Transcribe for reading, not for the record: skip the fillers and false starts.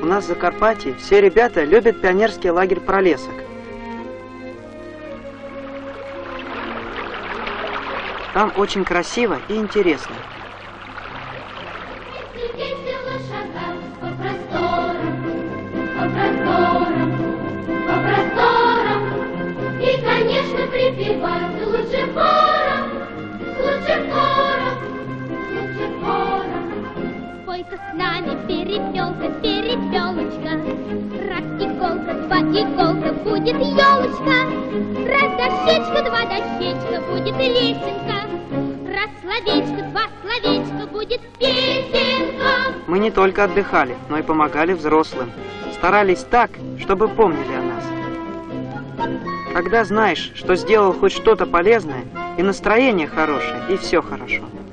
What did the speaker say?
нас в Закарпатье все ребята любят пионерский лагерь «Пролесок». Там очень красиво и интересно. И, конечно, припевать лучше хором, лучше хором, лучше хором. Спой-ка с нами, перепелка, перепелочка, раз иголка, два иголка, будет елочка, раз дощечка, два дощечка, будет лесенка, раз словечко, два словечко, будет песенка. Мы не только отдыхали, но и помогали взрослым. Старались так, чтобы помнили о нас. Когда знаешь, что сделал хоть что-то полезное, и настроение хорошее, и все хорошо.